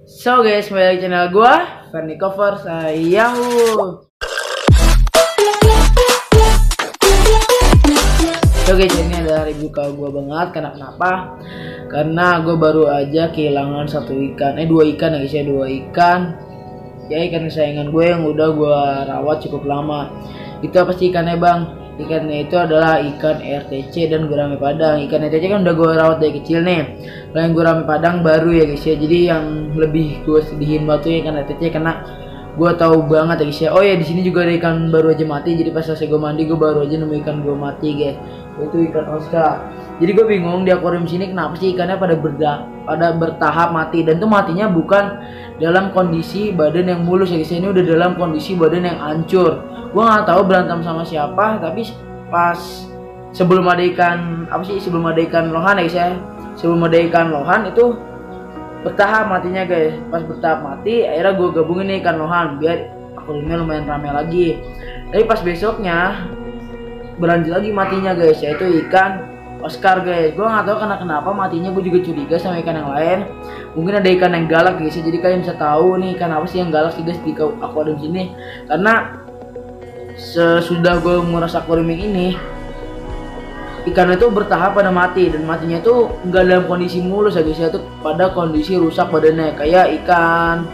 So guys, kembali lagi channel gua Ferni Cover Yahoo. So guys, ini adalah review kau gua banget. Kenapa? Karena gua baru aja kehilangan dua ikan ya guys ya, dua ikan. Ya ikan kesayangan gue yang udah gua rawat cukup lama. Itu apa sih ikannya bang? Ikannya itu adalah ikan RTC dan gurame padang. Ikan RTC kan udah gue rawat dari kecil nih. Kalau yang gurame padang baru ya guys ya. Jadi yang lebih gue sedihin batu ya ikan RTC karena gue tahu banget ya guys ya. Oh ya, di sini juga ada ikan baru aja mati. Jadi pas selesai gue mandi gue baru aja nemu ikan gue mati guys. Itu ikan Oscar. Jadi gue bingung di akuarium sini kenapa sih ikannya pada bertahap mati, dan tuh matinya bukan dalam kondisi badan yang mulus ya guys. Ini udah dalam kondisi badan yang hancur. Gue nggak tahu berantem sama siapa, tapi pas sebelum ada ikan sebelum ada ikan lohan ya guys ya, sebelum ada ikan lohan itu bertahap matinya guys. Pas bertahap mati akhirnya gue gabungin nih ikan lohan biar akuariumnya lumayan ramai lagi. Tapi pas besoknya berlanjut lagi matinya guys, yaitu ikan Oscar guys. Gue nggak tahu kenapa matinya. Gue juga curiga sama ikan yang lain. Mungkin ada ikan yang galak guys ya. Jadi kalian bisa tahu nih ikan apa sih yang galak sih guys di akuarium sini. Karena sesudah gue nguras akuarium ini, ikan itu bertahap pada mati, dan matinya itu nggak dalam kondisi mulus ya guys ya, itu pada kondisi rusak badannya. Kayak ikan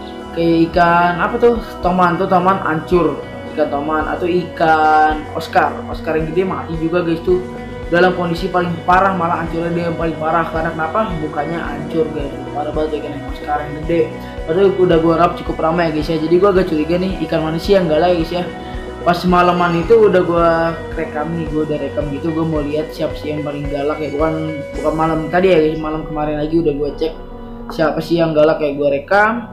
apa tuh, toman hancur, ikan toman atau ikan Oscar yang gede mati juga guys tuh dalam kondisi paling parah, malah hancurnya dia yang paling parah. Karena kenapa? Mukanya hancur guys, parah banget ikan yang Oscar yang gede. Padahal udah gue rap cukup ramai ya guys ya. Jadi gue agak curiga nih ikan mana sih yang galak ya guys ya. Pas malaman itu udah gue rekam nih, gue udah rekam gitu. Gue mau lihat siapa sih yang paling galak ya, bukan malam tadi ya guys, malam kemarin lagi udah gue cek siapa sih yang galak kayak gue rekam.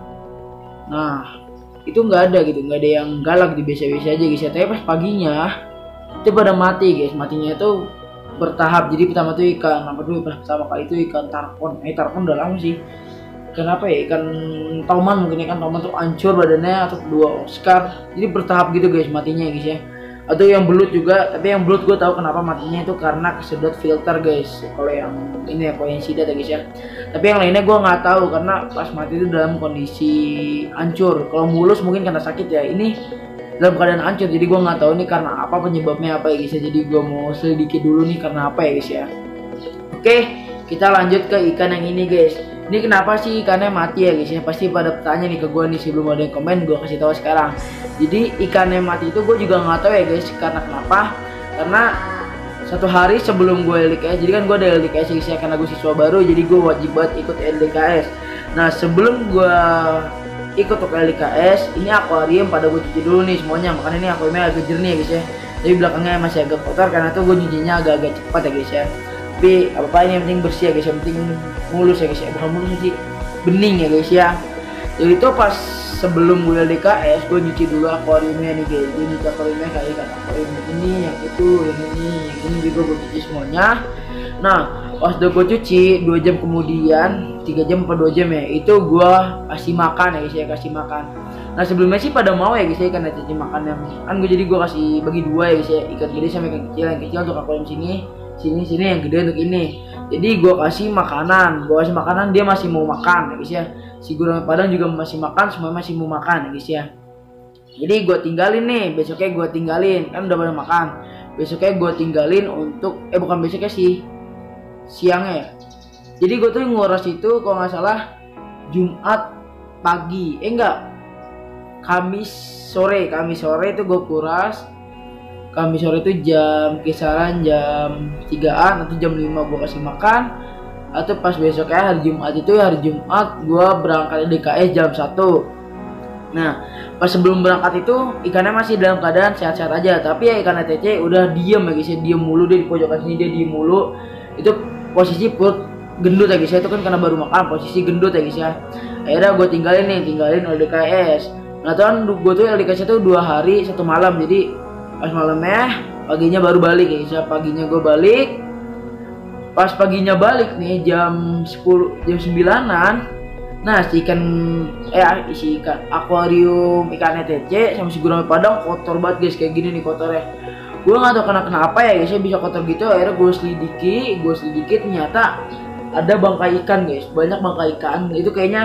Nah itu nggak ada gitu, nggak ada yang galak, di biasa-biasa aja guys ya. Tapi pas paginya itu pada mati guys. Matinya itu bertahap. Jadi pertama tuh ikan apa dulu, pertama kali itu ikan tarpon. Tarpon udah lama sih. Kenapa ya, ikan toman, mungkin ikan toman tuh hancur badannya, atau kedua Oscar. Jadi bertahap gitu guys matinya guys ya. Atau yang belut juga, tapi yang belut gue tahu kenapa matinya itu karena kesedot filter guys. Kalau yang ini ya, kalau yang sidat ya guys ya. Tapi yang lainnya gue nggak tahu karena pas mati itu dalam kondisi hancur. Kalau mulus mungkin karena sakit ya, ini dalam keadaan hancur. Jadi gue nggak tahu nih karena apa, penyebabnya apa ya guys ya. Jadi gue mau selidiki dulu nih karena apa ya guys ya. Oke, kita lanjut ke ikan yang ini guys. Ini kenapa sih ikannya mati ya guys ya? Pasti pada bertanya nih ke gue nih, sebelum ada yang komen gue kasih tahu sekarang. Jadi ikannya mati itu gue juga nggak tahu ya guys karena kenapa. Karena satu hari sebelum gue LDKS, jadi kan gue ada LDKS guys ya, karena gue siswa baru, jadi gue wajib banget ikut LDKS. Nah sebelum gue ikut untuk LDKS, ini akuarium pada gue cuci dulu nih semuanya. Makanya ini akuariumnya agak jernih ya guys ya. Jadi belakangnya masih agak kotor karena tuh gue nyucinya agak-agak cepat ya guys ya. Tapi apa ini yang penting bersih ya guys, yang penting mulus ya guys ya, bukan mulus sih, bening ya guys ya. Jadi itu pas sebelum gue LDKS gue nyuci dulu akuariumnya nih guys. Jadi nyuci akuariumnya kayak ikan akuarium ini, yang itu, yang ini juga gue cuci semuanya. Nah pas udah gue cuci 2 jam kemudian, 3 jam atau 2 jam ya, itu gue kasih makan ya guys ya, kasih makan. Nah sebelumnya sih pada mau ya guys ya ikan cuci makan yang kan gue, jadi gue kasih bagi 2 ya guys ya, ikan gede sama ikan kecil. Yang kecil untuk akuarium sini yang gede untuk ini. Jadi gue kasih makanan, dia masih mau makan ya guys ya. Si gurame padang juga masih makan, semua masih mau makan ya guys ya. Jadi gue tinggalin nih, besoknya gue tinggalin, kan udah pada makan. Besoknya gue tinggalin untuk bukan besoknya sih, siangnya ya. Jadi gue tuh nguras itu kalau nggak salah Jumat pagi, Kamis sore itu gue kuras. Kamis sore itu kisaran jam 3-an atau jam 5 gue kasih makan. Atau pas besoknya hari Jumat gue berangkat DKS jam 1. Nah pas sebelum berangkat itu ikannya masih dalam keadaan sehat-sehat aja. Tapi ya ikan TC udah diem ya guys ya, diem mulu dia di pojokan sini, dia diem mulu. Itu posisi perut gendut ya guys ya, itu kan karena baru makan, posisi gendut ya guys ya. Akhirnya gue tinggalin LDKS. Nah tuh kan gue tuh LDKS itu 2 hari 1 malam. Jadi pas malamnya, paginya baru balik ya guys ya. Paginya gue balik. Pas paginya balik nih jam 10, jam 9-an. Nah si ikan akuarium ikan TC sama si gurame padang kotor banget guys, kayak gini nih kotornya. Gue nggak tahu kenapa ya guys ya bisa kotor gitu. Akhirnya gue selidiki ternyata ada bangkai ikan guys, banyak bangkai ikan. Itu kayaknya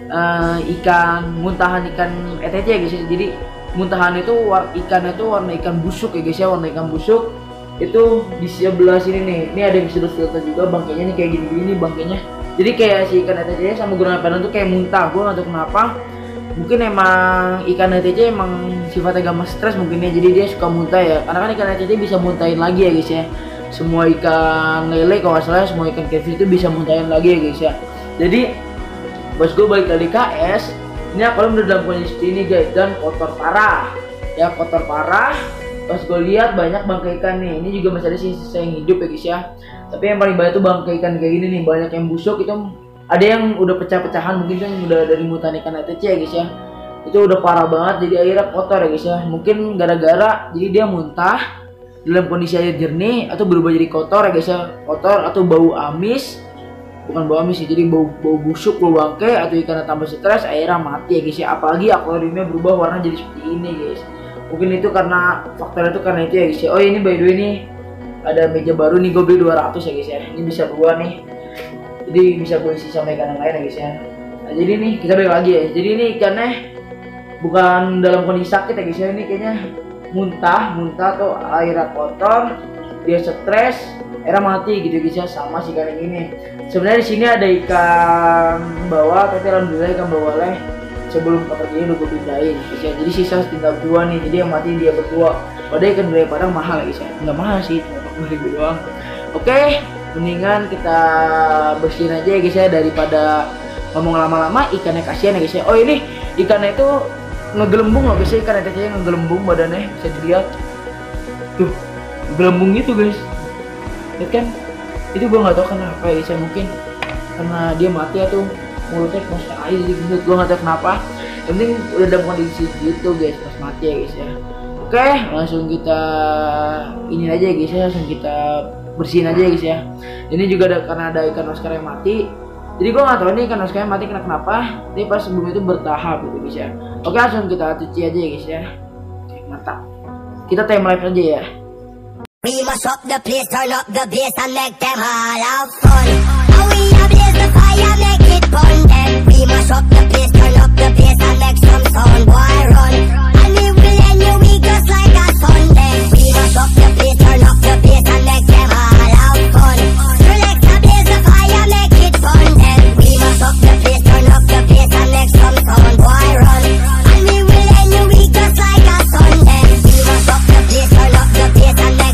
ikan muntahan ikan ETC ya guys ya. Jadi muntahan itu ikannya itu warna ikan busuk ya guys ya, warna ikan busuk. Itu di sebelah sini nih, ini ada yang filter juga, bangkainya nih kayak gini-gini bangkainya. Jadi kayak si ikan ETC sama gurame padang tuh kayak muntah. Gue nggak tahu kenapa, mungkin emang ikan ETC emang sifatnya gampang stres mungkin ya, jadi dia suka muntah ya. Karena kan ikan ETC bisa muntahin lagi ya guys ya. Semua ikan lele kalau nggak salah, semua ikan catfish itu bisa muntahin lagi ya guys ya. Jadi bos gue balik dari KS, ini akuarium udah dalam kondisi seperti ini guys, dan kotor parah ya, kotor parah. Pas gue lihat banyak bangkai ikan nih, ini juga masih ada sisa yang hidup ya guys ya. Tapi yang paling banyak tuh bangkai ikan kayak gini nih, banyak yang busuk. Itu ada yang udah pecah-pecahan, mungkin kan udah dari mutan ikan ETC ya guys ya. Itu udah parah banget, jadi airnya kotor ya guys ya. Mungkin gara-gara jadi dia muntah dalam kondisi air jernih atau berubah jadi kotor ya guys ya, kotor atau bau amis. Bukan bau amis sih, jadi bau busuk, bau bangkai, atau ikannya tambah stres airnya mati ya guys ya. Apalagi akuariumnya berubah warna jadi seperti ini guys. Mungkin itu karena faktor itu, karena itu ya guys ya. Oh ini by the way nih ada meja baru nih, gue beli 200 ya guys ya. Ini bisa 2 nih, jadi bisa gue isi sama ikan yang lain ya guys ya. Nah jadi nih kita balik lagi ya. Jadi ini ikannya bukan dalam kondisi sakit ya guys ya. Ini kayaknya muntah atau airnya kotor, dia stres, airnya mati gitu guys ya. Sama si ikan yang ini. Sebenarnya di sini ada ikan bawah, tapi alhamdulillah ikan bawahnya sebelum ini udah gue pindahin guys ya. Jadi sisa tinggal 2 nih, jadi yang mati dia berdua. Padahal ikan gurame padang mahal guys ya. Nggak mahal sih, cuma 40.000 doang. Oke, mendingan kita bersihin aja ya guys ya, daripada ngomong lama-lama ikannya kasihan ya guys ya. Oh ini ikannya itu ngegelembung loh guys ya, ikan ETC ngegelembung badannya, bisa dilihat tuh gelembung gitu guys. Lihat kan, itu gue nggak tahu kenapa ya guys ya. Mungkin karena dia mati atau mulutnya masuk air jadi gendut, gue nggak tahu kenapa. Yang penting udah dalam kondisi gitu guys pas mati ya guys ya. Oke, langsung kita ini aja ya guys ya, langsung kita bersihin aja ya guys ya. Ini juga ada karena ada ikan Oscar yang mati, jadi gue nggak tahu nih ikan Oscar yang mati kenapa. Tapi pas sebelum itu bertahap gitu guys ya. Oke, langsung kita cuci aja ya guys ya. Oke, mantap. Kita time lapse aja ya. We must up the place, turn up the bass and make them all have fun. Now we ablaze the fire, make it fun. Then we must up the place, turn up the bass and make some sound, boy run. And we will end your week just like a Sunday. We must up the place, turn up the bass and make them all have fun. Relax, ablaze the fire, make it fun. Then we must up the place, turn up the bass and make some sound, boy run. And we will end your week just like a Sunday. We must up the place, turn up the bass and make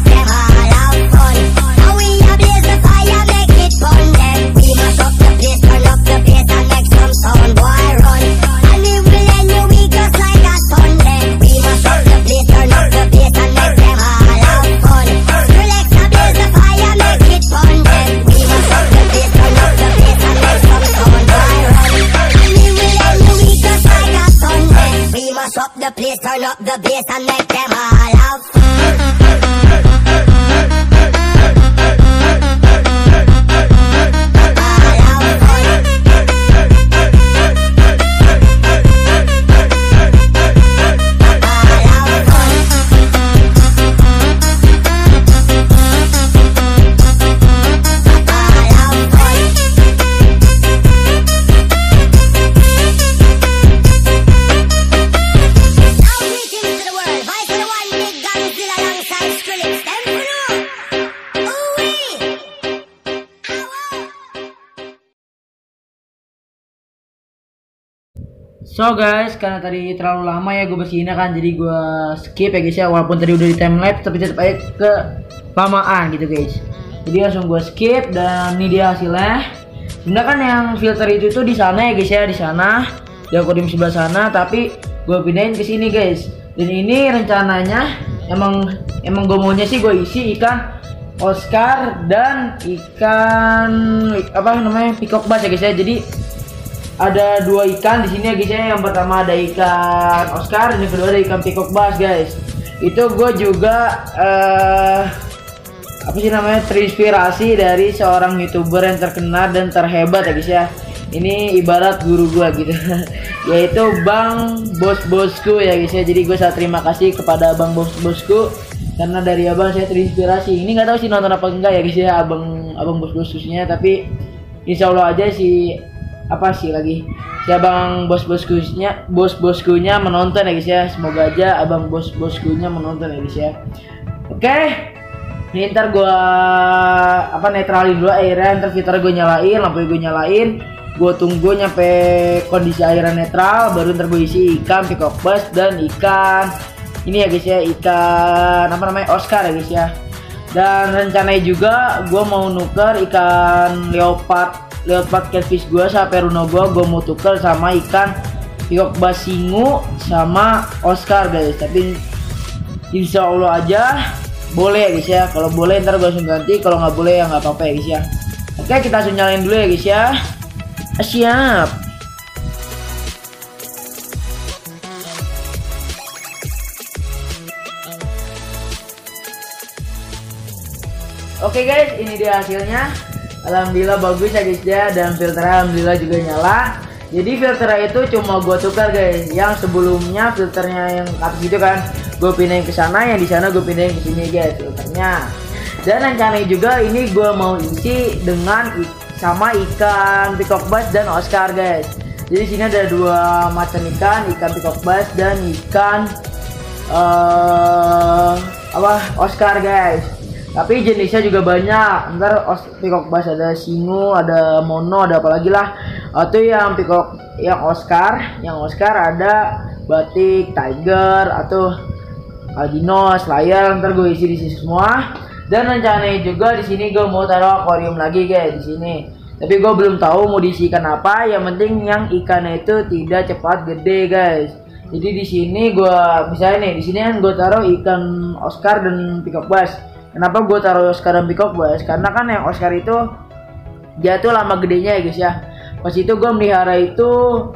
please turn up the bass and make them all have So guys, karena tadi terlalu lama ya gue bersihinnya kan, jadi gue skip ya guys ya. Walaupun tadi udah di time lapse, tapi tetap aja kelamaan gitu guys. Jadi langsung gue skip, dan ini dia hasilnya. Sebenarnya kan yang filter itu tuh di sana ya guys ya, di sana, di akuarium sebelah sana. Tapi gue pindahin ke sini guys. Dan ini rencananya emang gue maunya sih gue isi ikan Oscar dan ikan apa namanya peacock bass ya guys ya. Jadi ada 2 ikan di sini ya guys ya. Yang pertama ada ikan Oscar, dan yang kedua ada ikan peacock bass guys. Itu gue juga apa sih namanya, terinspirasi dari seorang youtuber yang terkenal dan terhebat ya guys ya. Ini ibarat guru gue gitu yaitu Bang Bos-Bosku ya guys ya. Jadi gue sangat terima kasih kepada Bang Bos-Bosku, karena dari abang saya terinspirasi. Ini nggak tahu sih nonton apa enggak ya guys ya, abang Bos-Boskunya. Tapi insya Allah aja sih apa sih lagi si abang bos-boskunya menonton ya guys ya. Semoga aja abang bos-boskunya menonton ya guys ya. Oke, ini ntar gua netralin dulu airnya, ntar filter gue nyalain, lampu gue nyalain, gue tunggu nyampe kondisi airnya netral, baru ntar gue isi ikan peacock bass dan ikan ini ya guys ya, ikan Oscar ya guys ya. Dan rencananya juga gue mau nuker ikan leopard catfish gue sama peruno gue mau tuker sama ikan peacock bass singu sama Oscar guys. Tapi insya Allah aja boleh ya guys ya. Kalau boleh ntar gue langsung ganti, kalau nggak boleh ya nggak apa-apa ya guys ya. Oke, kita langsung nyalain dulu ya guys ya. Siap. Oke guys, ini dia hasilnya. Alhamdulillah bagus ya guys ya, dan filter alhamdulillah juga nyala. Jadi filternya itu cuma gue tukar guys. Yang sebelumnya filternya yang atas gitu kan, gue pindahin ke sana, yang di sana gue pindahin ke sini guys filternya. Dan rencananya juga ini gue mau isi dengan sama ikan peacock bass dan Oscar guys. Jadi sini ada dua macam ikan peacock bass dan ikan Oscar guys. Tapi jenisnya juga banyak. Ntar peacock bass ada singu, ada mono, ada apa lagi lah. Atau yang Oscar ada batik, tiger, atau albinos, layar. Ntar gue isi di sini semua. Dan rencananya juga di sini gue mau taruh akuarium lagi guys di sini. Tapi gue belum tahu mau diisi ikan apa. Yang penting yang ikannya itu tidak cepat gede guys. Jadi di sini gue misalnya nih, di sini kan gue taruh ikan Oscar dan peacock bass. Kenapa gue taruh Oscar dan peacock bass? Karena kan yang Oscar itu dia tuh lama gedenya ya guys ya. Pas itu gue melihara itu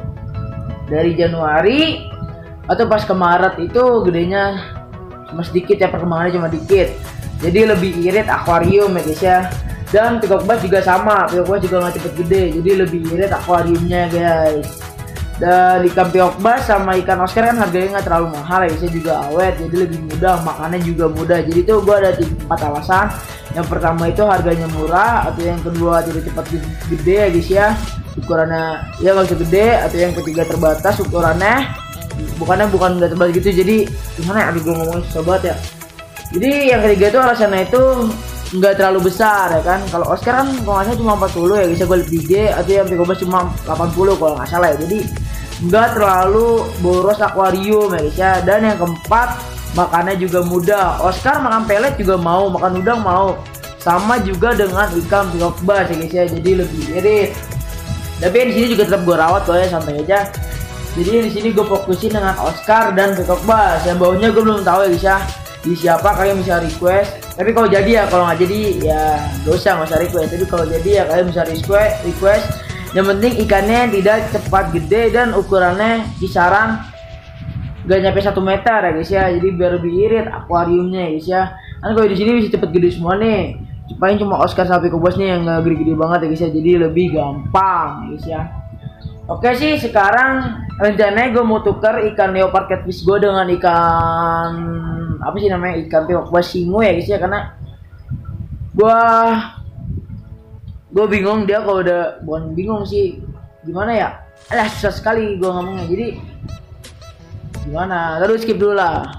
dari Januari atau pas ke Maret itu gedenya cuma sedikit ya, perkembangannya cuma dikit. Jadi lebih irit akuarium ya guys ya. Dan peacock bass juga sama, peacock bass juga nggak cepet gede, jadi lebih irit akuariumnya guys. Dan ikan peacock bass sama ikan Oscar kan harganya nggak terlalu mahal ya guys ya, juga awet, jadi lebih mudah, makannya juga mudah. Jadi tuh gue ada 4 alasan. Yang pertama itu harganya murah, atau yang kedua tidak cepat gede ya guys ya, ukurannya ya nggak usah gede, atau yang ketiga terbatas ukurannya, bukan nggak terbatas gitu. Jadi gimana ya, aduh gue ngomongin susah banget ya. Jadi yang ketiga itu alasannya itu nggak terlalu besar ya kan. Kalau Oscar kan kalau cuma 40 ya guys ya, gue lebih gede, atau yang peacock bass cuma 80 kalau nggak salah ya. Jadi nggak terlalu boros akuarium ya guys ya. Dan yang keempat, makannya juga mudah. Oscar makan pelet juga mau, makan udang mau. Sama juga dengan ikan peacock bass ya guys ya, jadi lebih irit. Tapi di sini juga tetap gue rawat kok ya, santai aja. Jadi di sini gue fokusin dengan Oscar dan peacock bass. Yang baunya gue belum tahu ya guys ya, di siapa, kalian bisa request. Tapi kalau jadi ya, kalau nggak jadi ya gak usah request. Tapi kalau jadi ya kalian bisa request. Yang penting ikannya tidak cepat gede dan ukurannya kisaran gak nyampe 1 meter ya guys ya. Jadi biar lebih irit akuariumnya ya guys ya. Kan kalau di sini bisa cepet gede semua nih. Paling cuma Oscar sama peacock bass nih yang gak gede-gede banget ya guys ya. Jadi lebih gampang ya guys ya. Oke sih, sekarang rencananya gue mau tuker ikan leopard catfish gue dengan ikan ikan peacock bass singu ya guys ya. Karena gue bingung dia kalau udah, bukan bingung sih, gimana ya, susah sekali gue ngomongnya. Jadi gimana, terus skip dulu lah.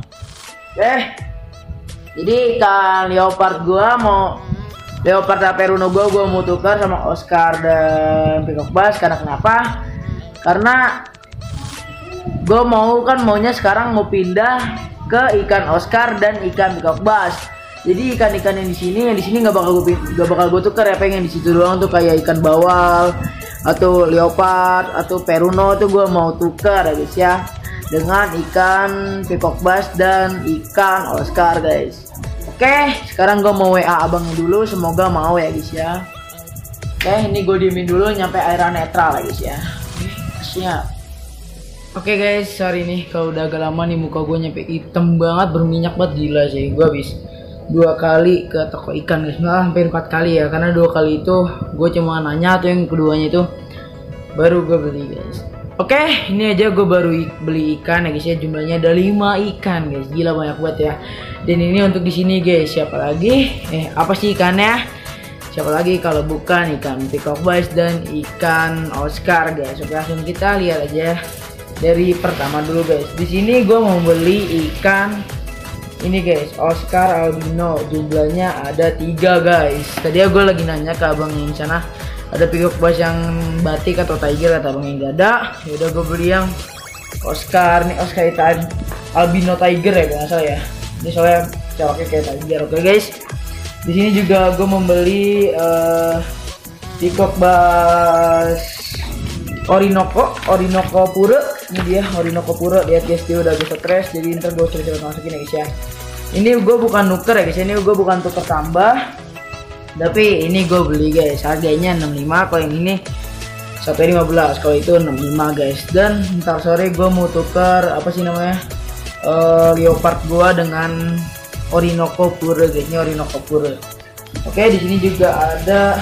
Jadi ikan leopard gue mau, leopard peruno gue mau tukar sama Oscar dan peacock bass. Karena kenapa? Karena gue maunya sekarang mau pindah ke ikan Oscar dan ikan peacock bass. Jadi ikan-ikan yang di sini nggak bakal gue tukar ya, pengen di situ doang tuh, kayak ikan bawal atau leopard atau peruno tuh gue mau tukar ya guys ya, dengan ikan peacock bass dan ikan Oscar guys. Oke, sekarang gue mau WA abangnya dulu, semoga mau ya guys ya. Oke, ini gue diemin dulu nyampe airnya netral ya guys ya. Siap. Oke guys, sorry nih kalau udah agak lama nih muka gue nyampe hitam banget, berminyak banget, gila sih. Gue habis 2 kali ke toko ikan guys, malah hampir 4 kali ya. Karena 2 kali itu gue cuma nanya, atau yang keduanya itu baru gue beli guys. Oke, ini aja gue baru beli ikan ya guys ya, jumlahnya ada 5 ikan guys, gila banyak banget ya. Dan ini untuk di sini guys, siapa lagi? Apa sih ikannya? Siapa lagi kalau bukan ikan peacock bass dan ikan Oscar guys. Oke, langsung kita lihat aja dari pertama dulu guys. Di sini gue mau beli ikan ini guys, Oscar albino. Jumlahnya ada 3 guys. Tadi gue lagi nanya ke abang yang sana ada peacock bass yang batik atau tiger, kata abang yang gak ada. Ya udah gue beli yang Oscar nih, Oscar itu albino tiger ya kalau nggak salah ya. Ini soalnya coraknya kayak tiger. Oke guys. Di sini juga gue membeli peacock bass Orinoco pura. Ini dia Orinoco pura. Lihat guys, dia udah agak stres, jadi ntar gue coba masukin ya guys ya. Ini gue bukan nuker ya guys, ini gue bukan tuker tambah, tapi ini gue beli guys, harganya 65. Kalau yang ini 115, kalau itu 65 guys. Dan ntar sore gue mau tuker apa sih namanya, leopard gue dengan Orinoco pura guys. Ini Orinoco pura. Oke, di sini juga ada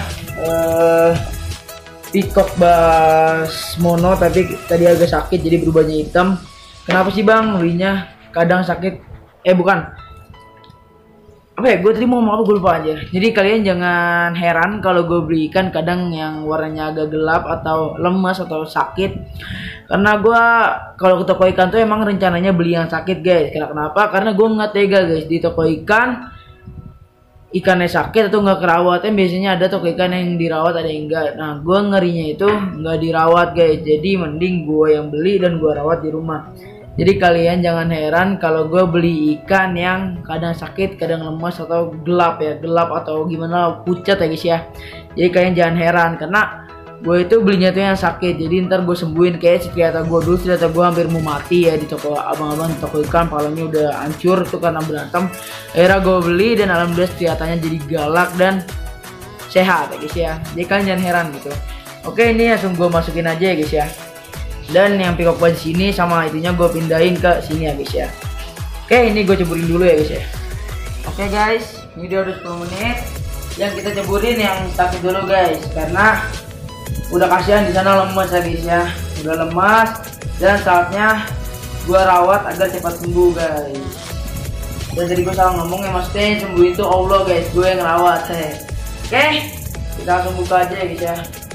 peacock bass mono, tapi tadi agak sakit jadi berubahnya hitam. Kenapa sih bang belinya kadang sakit? Bukan, apa ya, gue tadi mau ngomong apa gue lupa aja. Jadi kalian jangan heran kalau gue beli ikan kadang yang warnanya agak gelap atau lemas atau sakit, karena gue kalau ke toko ikan tuh emang rencananya beli yang sakit guys. Kenapa? Karena gue nggak tega guys di toko ikan ikannya sakit atau nggak kerawat. Biasanya ada toko ikan yang dirawat, ada yang enggak. Nah gue ngerinya itu nggak dirawat guys, jadi mending gue yang beli dan gue rawat di rumah. Jadi kalian jangan heran kalau gue beli ikan yang kadang sakit, kadang lemas atau gelap ya, gelap atau gimana, pucat ya guys ya. Jadi kalian jangan heran karena gue itu belinya tuh yang sakit, jadi ntar gue sembuhin. Kayak ternyata gue dulu ternyata gue hampir mau mati ya di toko abang-abang toko ikan, palanya udah hancur tuh karena berantem. Akhirnya gue beli dan alhamdulillah kelihatannya jadi galak dan sehat ya guys ya. Jadi kalian jangan heran gitu. Oke, ini langsung gue masukin aja ya guys ya. Dan yang peacock bass di sini sama itunya gue pindahin ke sini ya guys ya. Oke, ini gue ceburin dulu ya guys ya. Oke guys, ini udah 10 menit. Yang kita ceburin yang sakit dulu guys, karena udah kasihan di sana lemas ya guys ya. Udah lemas dan saatnya gue rawat agar cepat sembuh guys. Dan tadi gue salah ngomong ya, maksudnya sembuh itu Allah guys, gue yang rawat ya. Oke, kita langsung buka aja ya guys ya.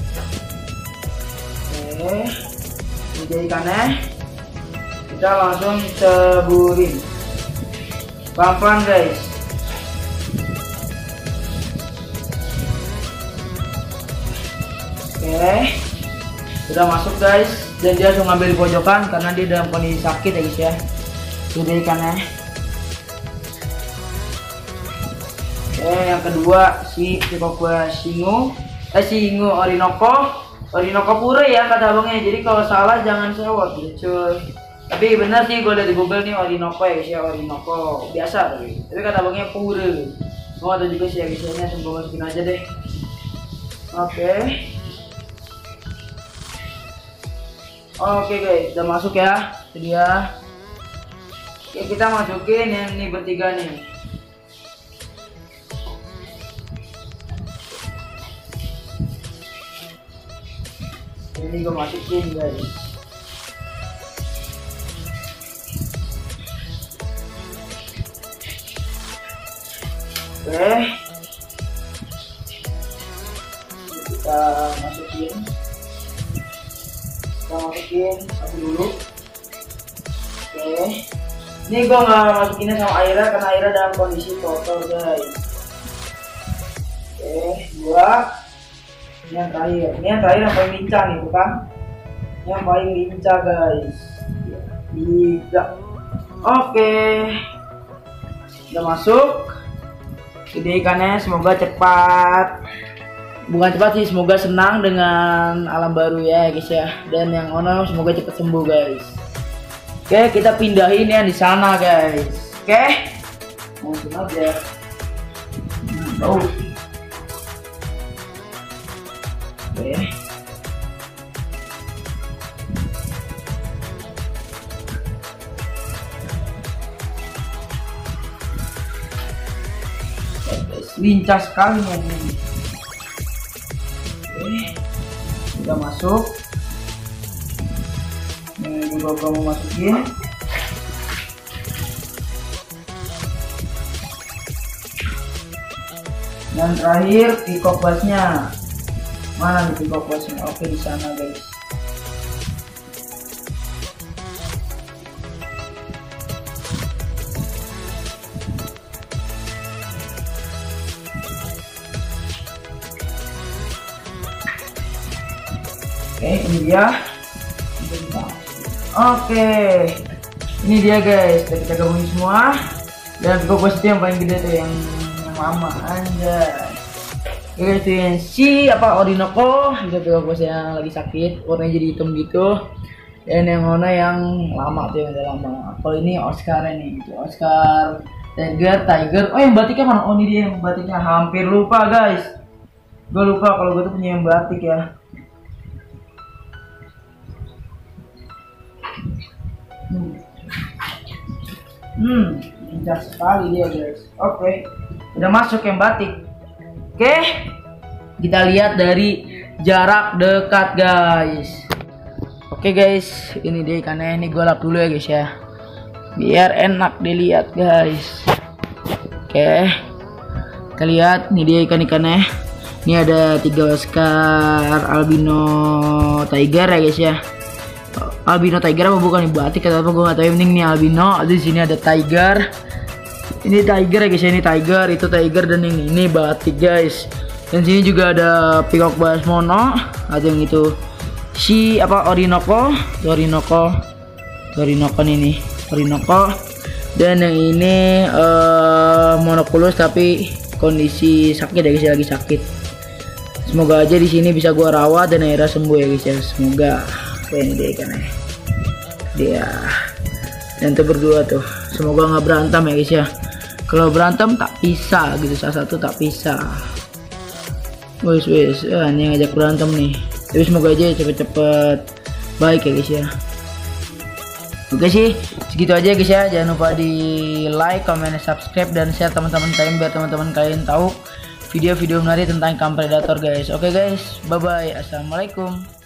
Oke, ini jadi ikannya. Kita langsung ceburin pelan-pelan guys. Oke, udah masuk guys, dan dia langsung ngambil di pojokan karena dia dalam kondisi sakit ya guys ya. Sudah ikannya. Oke, yang kedua si peacock bass singu Orinoco pura ya kata abangnya. Jadi kalau salah jangan sewot gitu. Tapi benar sih, gue lihat di Google nih Orinoco ya guys ya, Orinoco biasa tapi kata abangnya pura. Gue ada juga sih ya guys, ini langsung gue masukin aja deh. Oke guys, udah masuk ya. Itu dia. Oke, kita masukin yang ini bertiga nih. Ini gue masukin guys. Oke, kita masukin satu dulu. Oke, ini gue nggak masukinnya sama airnya karena airnya dalam kondisi kotor guys. Oke, dua. Ini yang terakhir yang paling lincah nih bukan? Yang paling lincah guys. 3. Oke, udah masuk. Jadi ikannya semoga cepat, bukan cepat sih, semoga senang dengan alam baru ya guys ya. Dan yang ono semoga cepat sembuh guys. Oke, kita pindahin yang di sana guys. Oke, langsung aja. Oke. Lincah sekali ini. Oke, udah masuk. Ini juga gue mau masukin. Dan terakhir peacock bassnya. Mana nih peacock bassnya? Oke, di sana guys. Oke, ini dia. Oke, ini dia guys. Kita gabungin semua. Dan peacock bass itu yang paling gede tuh, yang lama aja. Oke guys, itu yang si Orinoco. Itu peacock bass yang lagi sakit, warnanya jadi hitam gitu. Dan yang mana yang lama tuh, yang udah lama. Kalau ini Oscar nih, gitu. Oscar Tiger. Oh, yang batiknya mana? Oh, ini dia yang batiknya. Hampir lupa guys. Gue lupa kalau gue tuh punya yang batik ya. Lincah sekali dia guys. Oke, udah masuk yang batik. Oke, kita lihat dari jarak dekat guys. Oke guys, ini dia ikannya. Ini gue lap dulu ya guys ya, biar enak dilihat guys. Oke, kita lihat. Ini dia ikan-ikannya. Ini ada 3 Oscar albino tiger ya guys ya. Albino tiger apa bukan nih, batik atau apa gue nggak tahu. Yang penting nih albino. Di sini ada tiger. Ini tiger ya guys, ini tiger, itu tiger, dan yang ini batik guys. Dan sini juga ada peacock bass mono, atau yang itu si Orinoco nih, Orinoco. Dan yang ini monoculus tapi kondisi sakit ya guys, lagi sakit. Semoga aja di sini bisa gua rawat dan akhirnya sembuh ya guys ya, semoga. Oke, ini dia ikannya. Dia dan tuh berdua tuh, semoga nggak berantem ya guys ya. Kalau berantem tak pisah gitu, salah satu tak pisah. Wes, ini ngajak berantem nih. Tapi semoga aja cepet-cepet baik ya guys ya. Oke sih, segitu aja guys ya. Jangan lupa di like, comment, subscribe, dan share teman-teman kalian biar teman-teman kalian tahu video-video menarik tentang ikan predator guys. Oke guys, bye bye. Assalamualaikum.